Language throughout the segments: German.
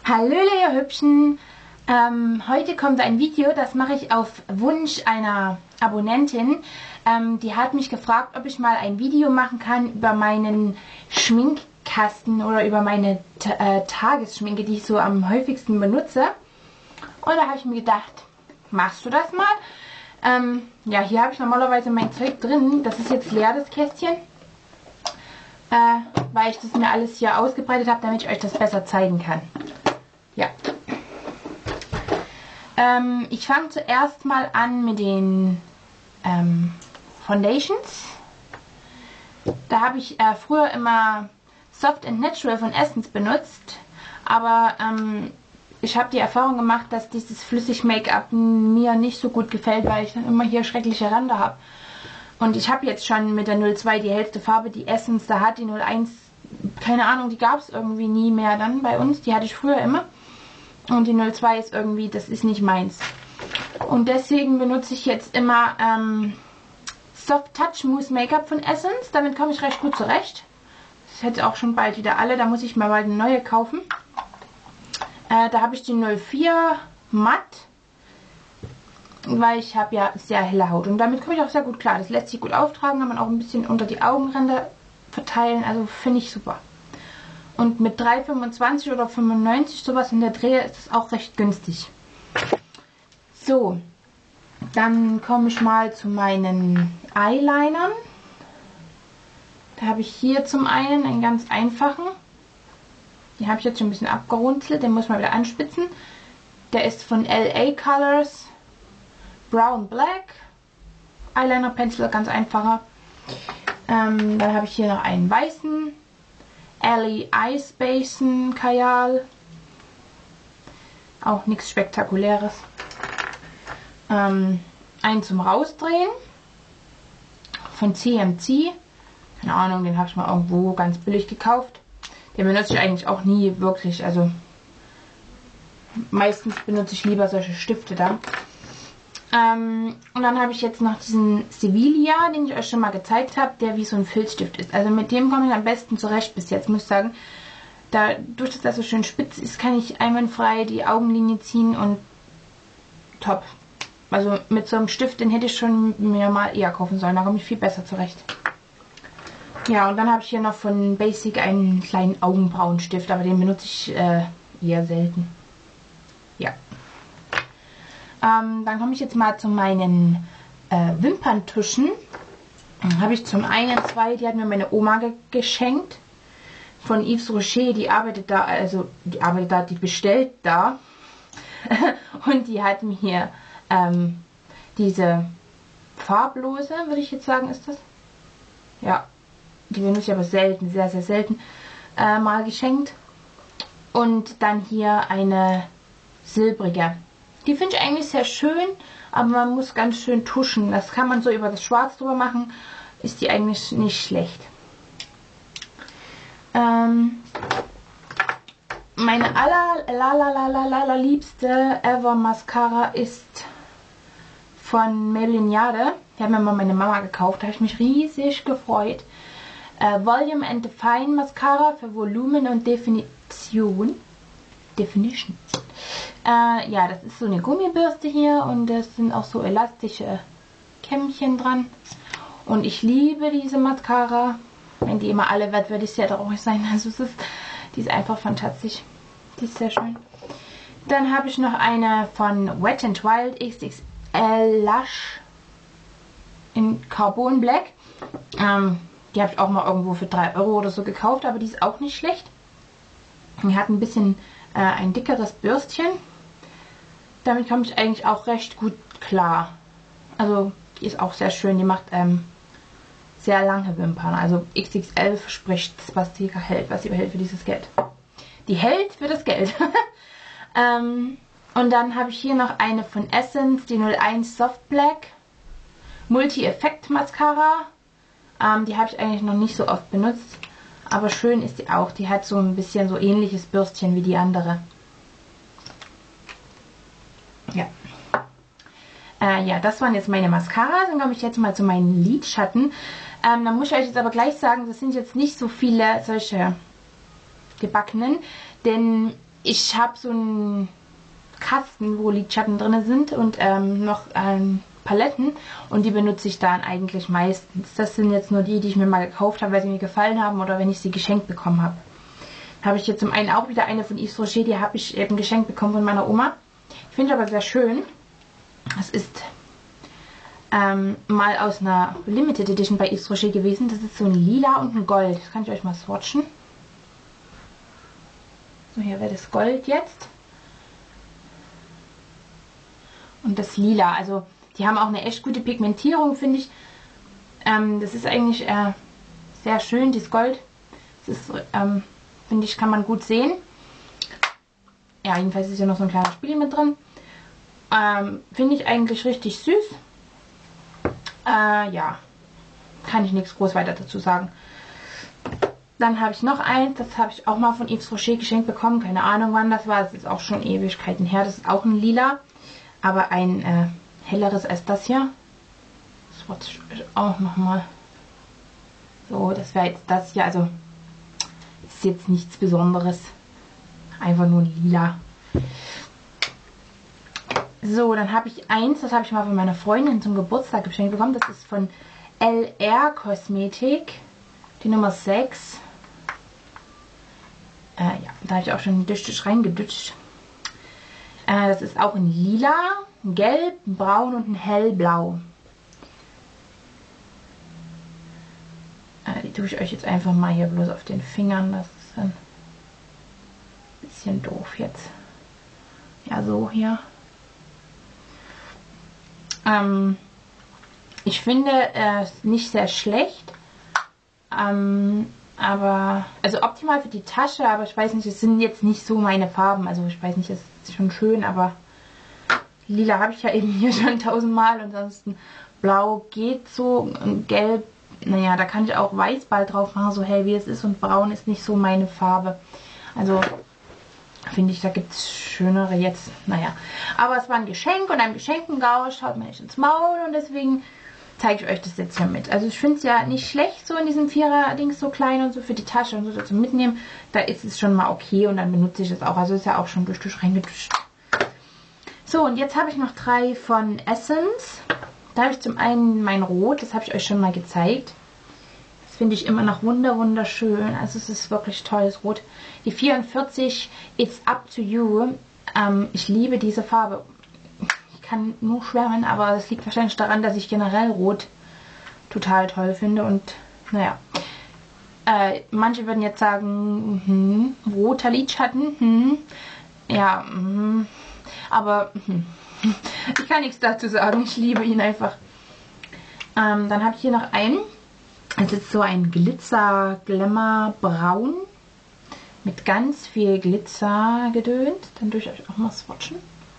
Hallo ihr Hübschen, heute kommt ein Video, das mache ich auf Wunsch einer Abonnentin. Die hat mich gefragt, ob ich mal ein Video machen kann über meinen Schminkkasten oder über meine Tagesschminke, die ich so am häufigsten benutze. Und da habe ich mir gedacht, machst du das mal? Ja, hier habe ich normalerweise mein Zeug drin. Das ist jetzt leer, das Kästchen. Weil ich das mir alles hier ausgebreitet habe, damit ich euch das besser zeigen kann. Ja. Ich fange zuerst mal an mit den Foundations. Da habe ich früher immer Soft and Natural von Essence benutzt, aber ich habe die Erfahrung gemacht, dass dieses Flüssig-Make-up mir nicht so gut gefällt, weil ich dann immer hier schreckliche Ränder habe. Und ich habe jetzt schon mit der 02 die hellste Farbe, die Essence, da hat die 01, keine Ahnung, die gab es irgendwie nie mehr dann bei uns, die hatte ich früher immer. Und die 02 ist irgendwie, das ist nicht meins. Und deswegen benutze ich jetzt immer Soft Touch Mousse Make-up von Essence. Damit komme ich recht gut zurecht. Das ist jetzt auch schon bald wieder alle. Da muss ich mal bald eine neue kaufen. Da habe ich die 04 matt. Weil ich habe ja sehr helle Haut. Und damit komme ich auch sehr gut klar. Das lässt sich gut auftragen. Kann man auch ein bisschen unter die Augenränder verteilen. Also finde ich super. Und mit 3,25 oder 95 sowas in der Drehe ist es auch recht günstig. So, dann komme ich mal zu meinen Eyelinern. Da habe ich hier zum einen einen ganz einfachen. Den habe ich jetzt schon ein bisschen abgerunzelt, den muss man wieder anspitzen. Der ist von LA Colors Brown Black. Eyeliner Pencil, ganz einfacher. Dann habe ich hier noch einen weißen. Alley Ice Basin Kajal. Auch nichts Spektakuläres. Einen zum Rausdrehen. Von CMC. Keine Ahnung, den habe ich mal irgendwo ganz billig gekauft. Den benutze ich eigentlich auch nie wirklich. Also meistens benutze ich lieber solche Stifte da. Und dann habe ich jetzt noch diesen Sevilla, den ich euch schon mal gezeigt habe, der wie so ein Filzstift ist. Also mit dem komme ich am besten zurecht bis jetzt, muss ich sagen. Dadurch, dass das so schön spitz ist, kann ich einwandfrei die Augenlinie ziehen und top. Also mit so einem Stift, den hätte ich schon mir mal eher kaufen sollen, da komme ich viel besser zurecht. Ja, und dann habe ich hier noch von Basic einen kleinen Augenbrauenstift, aber den benutze ich eher selten. Ja. Dann komme ich jetzt mal zu meinen Wimperntuschen. Dann habe ich zum einen zwei, die hat mir meine Oma geschenkt. Von Yves Rocher, die arbeitet da, die bestellt da. Und die hat mir hier diese farblose, würde ich jetzt sagen, ist das? Ja, die benutze ich aber selten, sehr, sehr selten mal geschenkt. Und dann hier eine silbrige. Die finde ich eigentlich sehr schön, aber man muss ganz schön tuschen. Das kann man so über das Schwarz drüber machen. Ist die eigentlich nicht schlecht. Meine allerliebste Ever Mascara ist von Maybelline Jade. Die hat mir mal meine Mama gekauft. Da habe ich mich riesig gefreut. Volume and Define Mascara für Volumen und Definition. Ja, das ist so eine Gummibürste hier und es sind auch so elastische Kämmchen dran. Und ich liebe diese Mascara. Wenn die immer alle wird, würde ich sehr traurig sein. Also die ist einfach fantastisch. Die ist sehr schön. Dann habe ich noch eine von Wet n Wild XXL Lush in Carbon Black. Die habe ich auch mal irgendwo für 3 Euro oder so gekauft, aber die ist auch nicht schlecht. Die hat ein bisschen ein dickeres Bürstchen. Damit komme ich eigentlich auch recht gut klar. Also die ist auch sehr schön. Die macht sehr lange Wimpern. Also XXL verspricht, was sie hält, was sie behält für dieses Geld. Die hält für das Geld. Und dann habe ich hier noch eine von Essence, die 01 Soft Black Multi-Effekt Mascara. Die habe ich eigentlich noch nicht so oft benutzt. Aber schön ist die auch. Die hat so ein bisschen so ähnliches Bürstchen wie die andere. Ja. Ja, das waren jetzt meine Mascaras. Dann komme ich jetzt mal zu meinen Lidschatten. Dann muss ich euch jetzt aber gleich sagen, das sind jetzt nicht so viele solche gebackenen. Denn ich habe so einen Kasten, wo Lidschatten drin sind und noch Paletten und die benutze ich dann eigentlich meistens. Das sind jetzt nur die ich mir mal gekauft habe, weil sie mir gefallen haben oder wenn ich sie geschenkt bekommen habe. Habe ich jetzt zum einen auch wieder eine von Yves Rocher, die habe ich eben geschenkt bekommen von meiner Oma. Ich finde aber sehr schön. Das ist mal aus einer Limited Edition bei Yves Rocher gewesen. Das ist so ein Lila und ein Gold. Das kann ich euch mal swatchen. So, hier wäre das Gold jetzt. Und das Lila. Also, die haben auch eine echt gute Pigmentierung, finde ich. Das ist eigentlich sehr schön, dieses Gold. Das ist, finde ich, kann man gut sehen. Ja, jedenfalls ist hier noch so ein kleiner Spiegel mit drin. Finde ich eigentlich richtig süß. Ja, kann ich nichts groß weiter dazu sagen. Dann habe ich noch eins, das habe ich auch mal von Yves Rocher geschenkt bekommen. Keine Ahnung wann das war, das ist auch schon Ewigkeiten her. Das ist auch ein Lila, aber ein helleres als das hier. Das wollte ich auch nochmal. So, das wäre jetzt das hier, also ist jetzt nichts Besonderes. Einfach nur ein Lila. So, dann habe ich eins, das habe ich mal von meiner Freundin zum Geburtstag geschenkt bekommen. Das ist von LR Kosmetik, die Nummer 6. Ja, da habe ich auch schon einen Düstich reingedutscht. Das ist auch ein Lila, ein Gelb, ein Braun und ein Hellblau. Die tue ich euch jetzt einfach mal hier bloß auf den Fingern. Das ist ein bisschen doof jetzt. Ja, so hier. Ich finde es nicht sehr schlecht, aber, also optimal für die Tasche, aber ich weiß nicht, es sind jetzt nicht so meine Farben, also ich weiß nicht, es ist schon schön, aber Lila habe ich ja eben hier schon 1000-mal, ansonsten Blau geht so, und Gelb, naja, da kann ich auch Weiß bald drauf machen, so hell wie es ist, und Braun ist nicht so meine Farbe, also finde ich, da gibt es schönere jetzt. Naja, aber es war ein Geschenk und einem Geschenkengausch schaut man nicht ins Maul und deswegen zeige ich euch das jetzt hier mit. Also ich finde es ja nicht schlecht, so in diesem Vierer-Dings so klein und so für die Tasche und so zum Mitnehmen. Da ist es schon mal okay und dann benutze ich es auch. Also ist ja auch schon durch reingeduscht. So, und jetzt habe ich noch 3 von Essence. Da habe ich zum einen mein Rot, das habe ich euch schon mal gezeigt. Das finde ich immer noch wunderschön. Also es ist wirklich tolles Rot. Die 44 It's Up to You. Ich liebe diese Farbe. Ich kann nur schwärmen, aber das liegt wahrscheinlich daran, dass ich generell Rot total toll finde. Und naja, manche würden jetzt sagen, roter Lidschatten, ja, aber ich kann nichts dazu sagen. Ich liebe ihn einfach. Dann habe ich hier noch einen. Es ist so ein Glitzer-Glamour-Braun mit ganz viel Glitzer-Gedöns. Dann tue ich euch auch mal swatchen.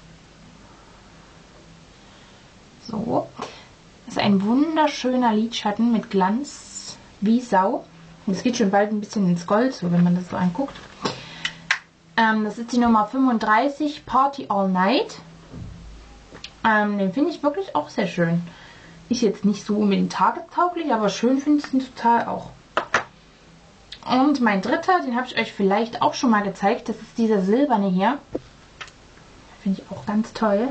So. Das ist ein wunderschöner Lidschatten mit Glanz wie Sau. Das geht schon bald ein bisschen ins Gold, so wenn man das so anguckt. Das ist die Nummer 35, Party All Night. Den finde ich wirklich auch sehr schön. Ist jetzt nicht so unbedingt tagestauglich, aber schön finde ich ihn total auch. Und mein dritter, den habe ich euch vielleicht auch schon mal gezeigt. Das ist dieser silberne hier. Finde ich auch ganz toll.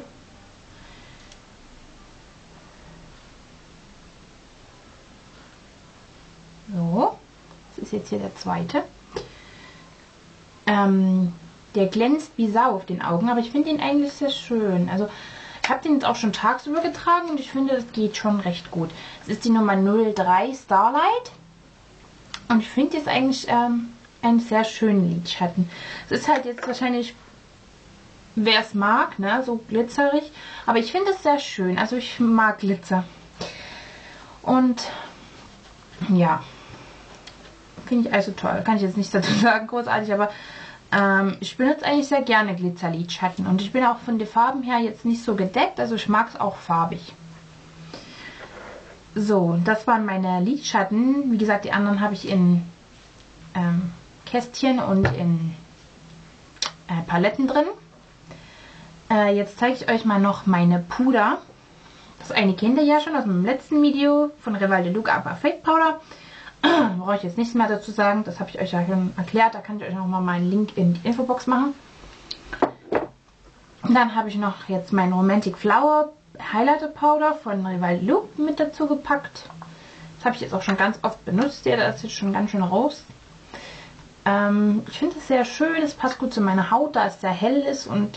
So, das ist jetzt hier der zweite. Der glänzt wie Sau auf den Augen, aber ich finde ihn eigentlich sehr schön. Also ich habe den jetzt auch schon tagsüber getragen und ich finde, das geht schon recht gut. Es ist die Nummer 03 Starlight und ich finde jetzt eigentlich einen sehr schönen Lidschatten. Es ist halt jetzt wahrscheinlich, wer es mag, ne, so glitzerig, aber ich finde es sehr schön. Also ich mag Glitzer. Und ja, finde ich also toll. Kann ich jetzt nicht dazu sagen, großartig, aber ich benutze eigentlich sehr gerne Glitzerlidschatten und ich bin auch von den Farben her jetzt nicht so gedeckt, also ich mag es auch farbig. So, das waren meine Lidschatten. Wie gesagt, die anderen habe ich in Kästchen und in Paletten drin. Jetzt zeige ich euch mal noch meine Puder. Das eine kennt ihr ja schon aus dem letzten Video von Rival de Look Aber Fake Powder. Brauche ich jetzt nichts mehr dazu sagen. Das habe ich euch ja schon erklärt. Da kann ich euch noch mal einen Link in die Infobox machen. Dann habe ich noch jetzt mein Romantic Flower Highlighter Powder von Rival Loop mit dazu gepackt. Das habe ich jetzt auch schon ganz oft benutzt. Der ist jetzt schon ganz schön raus. Ich finde es sehr schön. Es passt gut zu meiner Haut, da es sehr hell ist. Und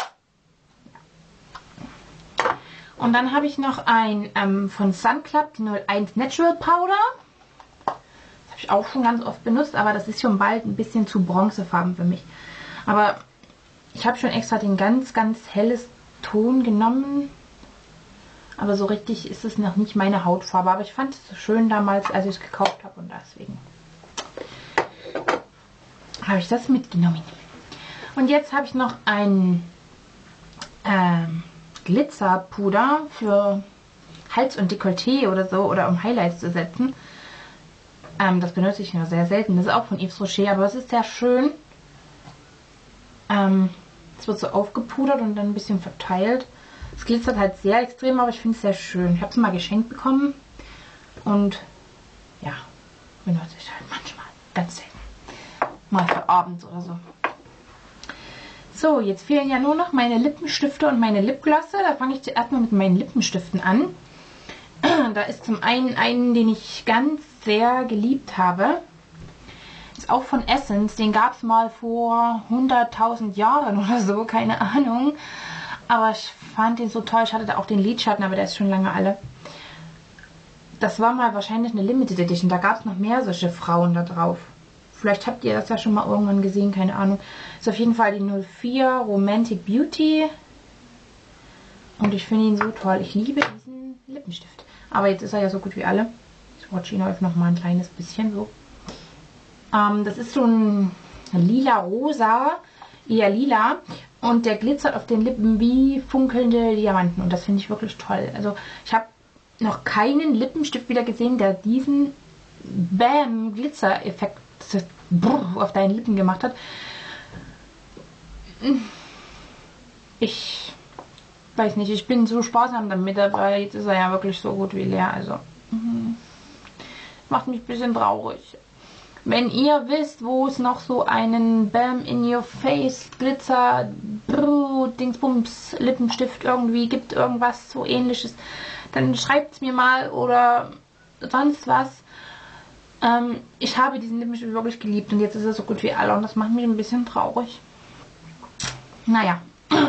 dann habe ich noch ein von Sun Club, die 01 Natural Powder. Das habe ich auch schon ganz oft benutzt, aber das ist schon bald ein bisschen zu bronzefarben für mich. Aber ich habe schon extra den ganz, ganz helles Ton genommen. Aber so richtig ist es noch nicht meine Hautfarbe. Aber ich fand es so schön damals, als ich es gekauft habe. Und deswegen habe ich das mitgenommen. Und jetzt habe ich noch ein Glitzerpuder für Hals und Dekolleté oder so. Oder um Highlights zu setzen. Das benutze ich nur sehr selten. Das ist auch von Yves Rocher. Aber es ist sehr schön. Es wird so aufgepudert und dann ein bisschen verteilt. Es glitzert halt sehr extrem, aber ich finde es sehr schön. Ich habe es mal geschenkt bekommen und ja, benutze ich halt manchmal. Ganz selten. Mal für abends oder so. So, jetzt fehlen ja nur noch meine Lippenstifte und meine Lipglosse. Da fange ich zuerst mal mit meinen Lippenstiften an. Da ist zum einen, den ich ganz sehr geliebt habe. Ist auch von Essence. Den gab es mal vor 100.000 Jahren oder so, keine Ahnung. Aber ich fand den so toll. Ich hatte da auch den Lidschatten, aber der ist schon lange alle. Das war mal wahrscheinlich eine Limited Edition. Da gab es noch mehr solche Frauen da drauf. Vielleicht habt ihr das ja schon mal irgendwann gesehen, keine Ahnung. Ist auf jeden Fall die 04 Romantic Beauty. Und ich finde ihn so toll. Ich liebe diesen Lippenstift. Aber jetzt ist er ja so gut wie alle. Ich swatche ihn euch noch mal ein kleines bisschen so. Das ist so ein lila-rosa, eher lila. Und der glitzert auf den Lippen wie funkelnde Diamanten. Und das finde ich wirklich toll. Also ich habe noch keinen Lippenstift wieder gesehen, der diesen Bam-Glitzer-Effekt auf deinen Lippen gemacht hat. Ich weiß nicht, ich bin so sparsam damit, aber jetzt ist er ja wirklich so gut wie leer. Also macht mich ein bisschen traurig. Wenn ihr wisst, wo es noch so einen Bam in your face Glitzer Dingsbums Lippenstift irgendwie gibt, irgendwas so ähnliches, dann schreibt es mir mal oder sonst was. Ich habe diesen Lippenstift wirklich geliebt und jetzt ist er so gut wie alle und das macht mich ein bisschen traurig. Naja.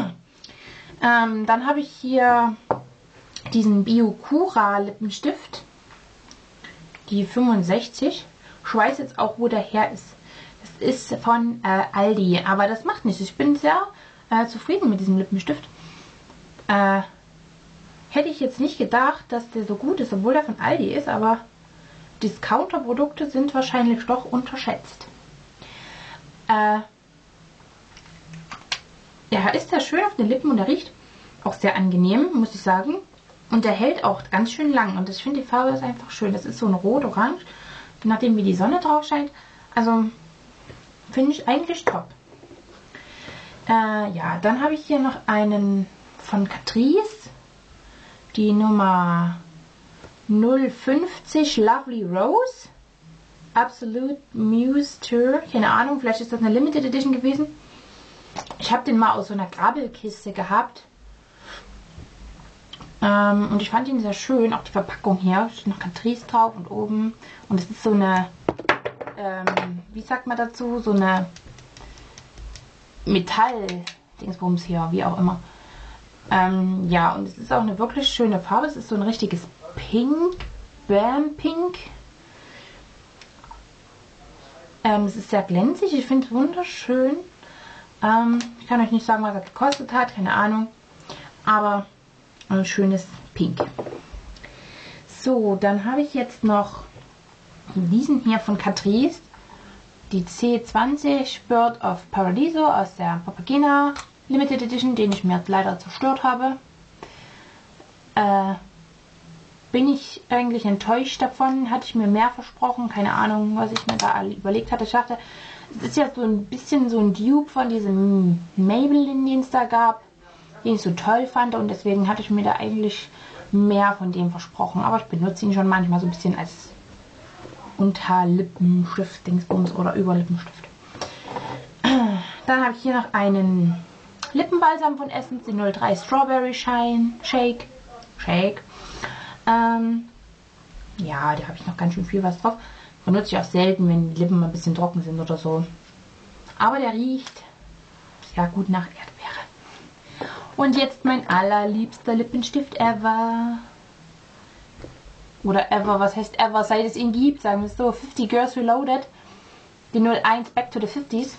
Dann habe ich hier diesen Biokura Lippenstift. Die 65. Ich weiß jetzt auch, wo der her ist. Das ist von Aldi, aber das macht nichts. Ich bin sehr zufrieden mit diesem Lippenstift. Hätte ich jetzt nicht gedacht, dass der so gut ist, obwohl der von Aldi ist, aber Discounter-Produkte sind wahrscheinlich doch unterschätzt. Ja, ist sehr schön auf den Lippen und er riecht auch sehr angenehm, muss ich sagen. Und der hält auch ganz schön lang und ich finde die Farbe ist einfach schön. Das ist so ein rot-orange, je nachdem wie die Sonne drauf scheint. Also finde ich eigentlich top. Ja, dann habe ich hier noch einen von Catrice. Die Nummer 050 Lovely Rose. Absolute Muse Tour. Keine Ahnung, vielleicht ist das eine Limited Edition gewesen. Ich habe den mal aus so einer Grabbelkiste gehabt. Und ich fand ihn sehr schön. Auch die Verpackung hier. Steht noch Catrice drauf und oben. Und es ist so eine, wie sagt man dazu? So eine Metall-Dingsbums hier, wie auch immer. Ja, und es ist auch eine wirklich schöne Farbe. Es ist so ein richtiges Pink. Bam Pink. Es ist sehr glänzig. Ich finde es wunderschön. Ich kann euch nicht sagen, was er gekostet hat. Keine Ahnung. Aber ein schönes Pink. So, dann habe ich jetzt noch diesen hier von Catrice. Die C20 Bird of Paradiso aus der Papagena Limited Edition, den ich mir jetzt leider zerstört habe. Bin ich eigentlich enttäuscht davon. Hatte ich mir mehr versprochen. Keine Ahnung, was ich mir da überlegt hatte. Ich dachte, es ist ja so ein bisschen so ein Dupe von diesem Maybelline, den es da gab, den ich so toll fand. Und deswegen hatte ich mir da eigentlich mehr von dem versprochen. Aber ich benutze ihn schon manchmal so ein bisschen als Unterlippenstift, Dingsbums oder Überlippenstift. Dann habe ich hier noch einen Lippenbalsam von Essence, die 03 Strawberry Shake. Ja, da habe ich noch ganz schön viel was drauf. Benutze ich auch selten, wenn die Lippen mal ein bisschen trocken sind oder so. Aber der riecht sehr gut nach Erdbeere. Und jetzt mein allerliebster Lippenstift ever. Oder ever, was heißt ever, seit es ihn gibt, sagen wir es so. 50 Girls Reloaded. Die 01 Back to the 50s.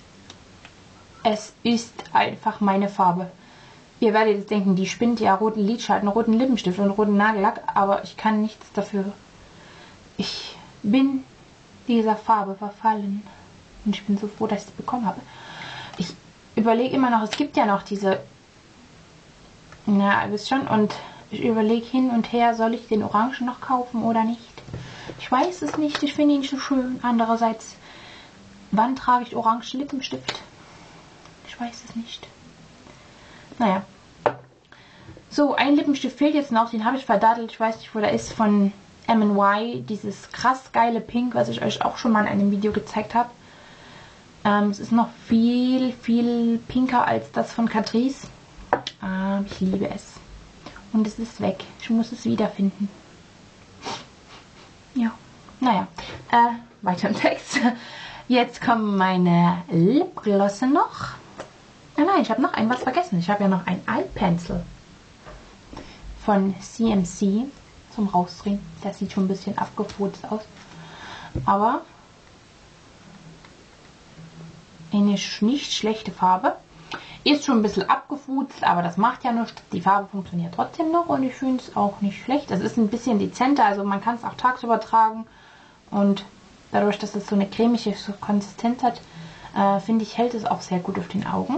Es ist einfach meine Farbe. Ihr werdet jetzt denken, die spinnt ja, roten Lidschatten, roten Lippenstift und roten Nagellack, aber ich kann nichts dafür. Ich bin dieser Farbe verfallen. Und ich bin so froh, dass ich es bekommen habe. Ich überlege immer noch, es gibt ja noch diese, na, ihr wisst schon, und ich überlege hin und her, soll ich den Orangen noch kaufen oder nicht? Ich weiß es nicht, ich finde ihn so schön. Andererseits, wann trage ich orange Lippenstift? Ich weiß es nicht. Naja. So, ein Lippenstift fehlt jetzt noch, den habe ich verdattelt. Ich weiß nicht, wo der ist, von M&Y. Dieses krass geile Pink, was ich euch auch schon mal in einem Video gezeigt habe. Es ist noch viel, viel pinker als das von Catrice. Ich liebe es. Und es ist weg. Ich muss es wiederfinden. Ja. Naja. Weiter im Text. Jetzt kommen meine Lipglosse noch. Nein, ich habe noch ein was vergessen. Ich habe ja noch ein Eye Pencil von CMC zum Rausdrehen. Das sieht schon ein bisschen abgefurzt aus. Aber eine nicht schlechte Farbe. Ist schon ein bisschen abgefutzt, aber das macht ja nichts. Die Farbe funktioniert trotzdem noch und ich finde es auch nicht schlecht. Es ist ein bisschen dezenter, also man kann es auch tagsüber tragen. Und dadurch, dass es so eine cremige Konsistenz hat, finde ich, hält es auch sehr gut auf den Augen.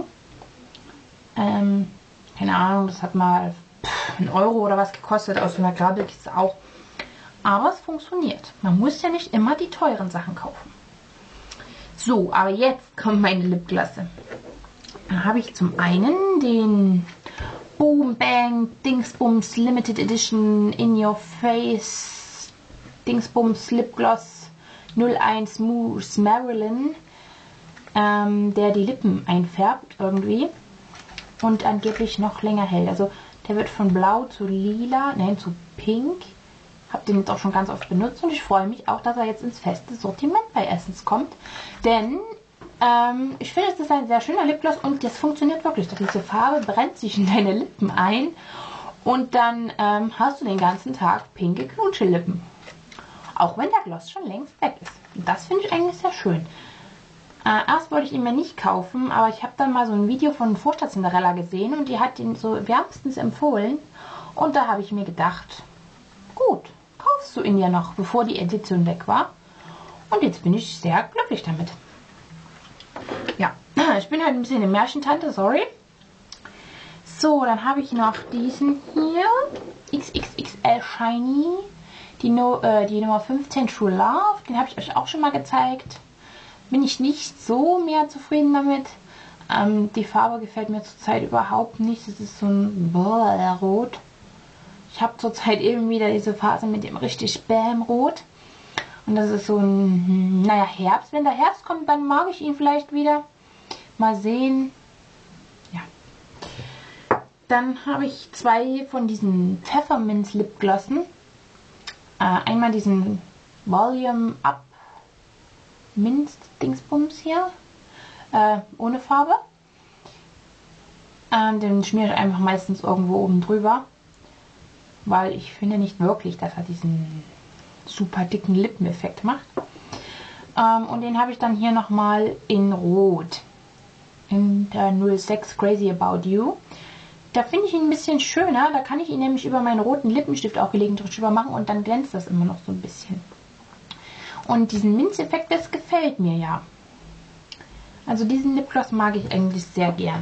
Keine Ahnung, das hat mal 1 Euro oder was gekostet, aus so einer Grabbelkiste auch. Aber es funktioniert. Man muss ja nicht immer die teuren Sachen kaufen. So, aber jetzt kommt meine Lipglosse. Da habe ich zum einen den Boom Bang Dingsbums Limited Edition In Your Face Dingsbums Lipgloss 01 Mousse Marilyn, der die Lippen einfärbt irgendwie und angeblich noch länger hält. Also der wird von blau zu lila, nein, zu pink. Habe den jetzt auch schon ganz oft benutzt und ich freue mich auch, dass er jetzt ins feste Sortiment bei Essence kommt. Denn ich finde, es ist ein sehr schöner Lipgloss und das funktioniert wirklich. Diese Farbe brennt sich in deine Lippen ein und dann hast du den ganzen Tag pinke Knutschelippen. Auch wenn der Gloss schon längst weg ist. Und das finde ich eigentlich sehr schön. Erst wollte ich ihn mir nicht kaufen, aber ich habe dann mal so ein Video von Vorstadt Cinderella gesehen und die hat ihn so wärmstens empfohlen. Und da habe ich mir gedacht, gut, kaufst du ihn ja noch, bevor die Edition weg war. Und jetzt bin ich sehr glücklich damit. Ja, ich bin halt ein bisschen eine Märchentante, sorry. So, dann habe ich noch diesen hier, XXXL Shiny, die Nummer 15 True Love, den habe ich euch auch schon mal gezeigt. Bin ich nicht so mehr zufrieden damit. Die Farbe gefällt mir zurzeit überhaupt nicht. Es ist so ein Rot. Ich habe zurzeit eben wieder diese Phase mit dem richtig Bam-Rot. Und das ist so ein, naja, Herbst. Wenn der Herbst kommt, dann mag ich ihn vielleicht wieder. Mal sehen. Ja. Dann habe ich 2 von diesen Pfefferminz Lipglossen. Einmal diesen Volume Up Minz Dingsbums hier. Ohne Farbe. Den schmiere ich einfach meistens irgendwo oben drüber. Weil ich finde nicht wirklich, dass er diesen super dicken Lippeneffekt macht. Und den habe ich dann hier nochmal in Rot. In der 06 Crazy About You. Da finde ich ihn ein bisschen schöner. Da kann ich ihn nämlich über meinen roten Lippenstift auch gelegentlich drüber machen und dann glänzt das immer noch so ein bisschen. Und diesen Minzeffekt, das gefällt mir ja. Also diesen Lipgloss mag ich eigentlich sehr gern.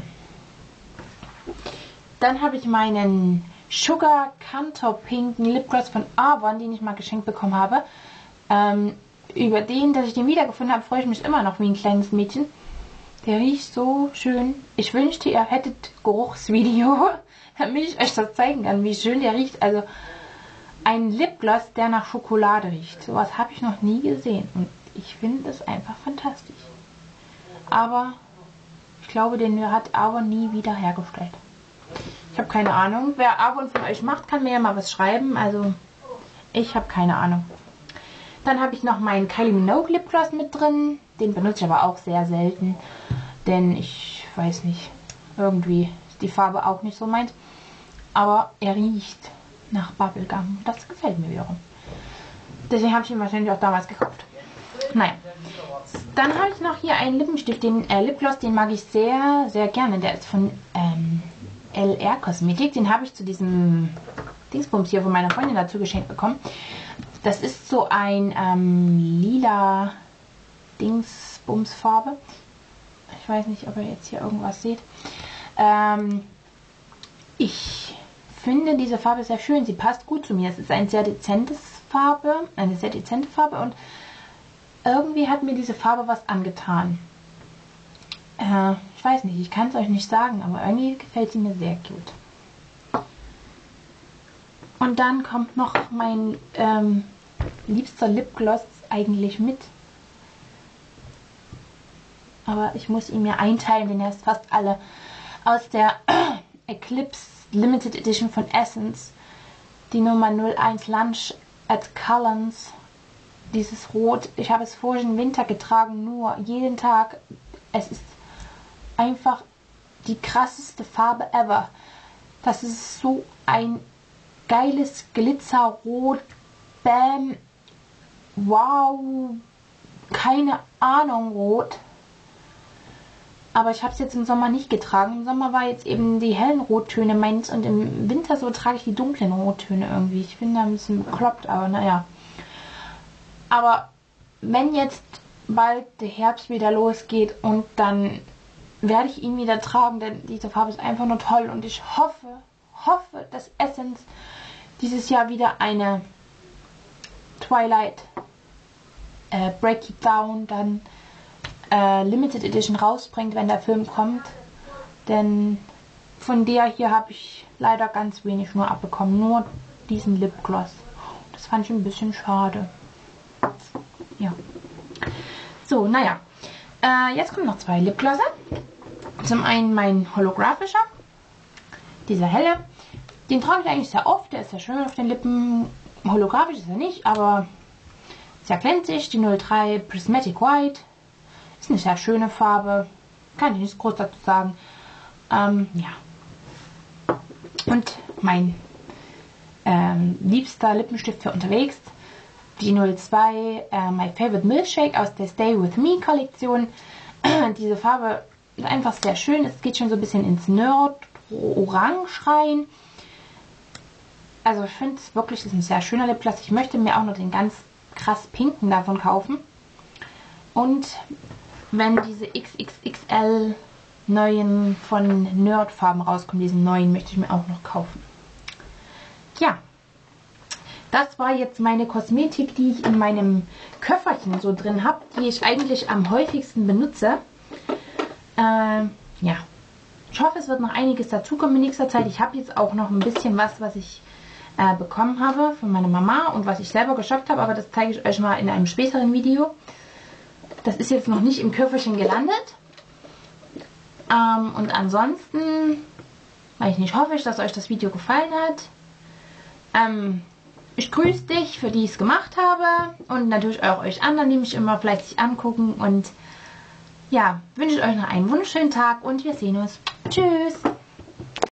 Dann habe ich meinen Sugar Cantor Pinken Lipgloss von Avon, den ich mal geschenkt bekommen habe. Über den, dass ich den wiedergefunden habe, freue ich mich immer noch wie ein kleines Mädchen. Der riecht so schön. Ich wünschte, ihr hättet Geruchsvideo, damit ich euch das zeigen kann, wie schön der riecht. Also ein Lipgloss, der nach Schokolade riecht. Sowas habe ich noch nie gesehen. Und ich finde es einfach fantastisch. Aber Ich glaube, den hat Avon nie wieder hergestellt. Ich habe keine Ahnung. Wer Avon von euch macht, kann mir ja mal was schreiben. Also, ich habe keine Ahnung. Dann habe ich noch meinen Kylie Minogue Lipgloss mit drin. Den benutze ich aber auch sehr selten. Denn ich weiß nicht, irgendwie ist die Farbe auch nicht so meins. Aber er riecht nach Bubblegum. Das gefällt mir wiederum. Deswegen habe ich ihn wahrscheinlich auch damals gekauft. Naja. Dann habe ich noch hier einen Lippenstift, den Lipgloss, den mag ich sehr, sehr gerne. Der ist von LR Kosmetik. Den habe ich zu diesem Dingsbums hier von meiner Freundin dazu geschenkt bekommen. Das ist so ein lila Dingsbumsfarbe. Ich weiß nicht, ob ihr jetzt hier irgendwas seht. Ich finde diese Farbe sehr schön. Sie passt gut zu mir. Es ist eine sehr dezente Farbe und irgendwie hat mir diese Farbe was angetan. Ich weiß nicht, ich kann es euch nicht sagen, aber irgendwie gefällt sie mir sehr gut. Und dann kommt noch mein liebster Lipgloss eigentlich mit. Aber ich muss ihn mir einteilen, denn er ist fast alle aus der Eclipse Limited Edition von Essence. Die Nummer 01 Lunch at Cullen's. Dieses Rot, ich habe es vorigen Winter getragen, nur jeden Tag. Es ist einfach die krasseste Farbe ever. Das ist so ein geiles Glitzerrot. Bam. Wow. Keine Ahnung, Rot. Aber ich habe es jetzt im Sommer nicht getragen. Im Sommer war jetzt eben die hellen Rottöne meins und im Winter so trage ich die dunklen Rottöne irgendwie. Ich finde ein bisschen bekloppt, aber naja. Aber wenn jetzt bald der Herbst wieder losgeht und dann werde ich ihn wieder tragen, denn diese Farbe ist einfach nur toll und ich hoffe, dass Essence dieses Jahr wieder eine Twilight Break It Down dann Limited Edition rausbringt, wenn der Film kommt. Denn von der hier habe ich leider ganz wenig nur abbekommen. Nur diesen Lipgloss. Das fand ich ein bisschen schade. Ja. So, naja. Jetzt kommen noch zwei Lipglosser. Zum einen mein holographischer. Dieser helle. Den trage ich eigentlich sehr oft. Der ist sehr schön auf den Lippen. Holographisch ist er nicht, aber sehr glänzig. Die 03 Prismatic White. Ist eine sehr schöne Farbe. Kann ich nichts groß dazu sagen. Ja. Und mein liebster Lippenstift für unterwegs. Die 02 My Favorite Milkshake aus der Stay With Me Kollektion. Diese Farbe ist einfach sehr schön. Es geht schon so ein bisschen ins Nerd-Orange rein. Also ich finde es wirklich, ist ein sehr schöner Lipgloss. Ich möchte mir auch noch den ganz krass pinken davon kaufen. Und wenn diese XXXL neuen von Nerdfarben rauskommen, diesen neuen möchte ich mir auch noch kaufen. Ja, das war jetzt meine Kosmetik, die ich in meinem Köfferchen so drin habe, die ich eigentlich am häufigsten benutze. Ja, ich hoffe, es wird noch einiges dazukommen in nächster Zeit. Ich habe jetzt auch noch ein bisschen was ich bekommen habe von meiner Mama und was ich selber geshoppt habe, aber das zeige ich euch mal in einem späteren Video. Das ist jetzt noch nicht im Köfferchen gelandet. Und ansonsten, weiß ich nicht, hoffe ich, dass euch das Video gefallen hat. Ich grüße dich, für die ich es gemacht habe. Und natürlich auch euch anderen, die mich immer fleißig angucken. Und ja, wünsche ich euch noch einen wunderschönen Tag und wir sehen uns. Tschüss!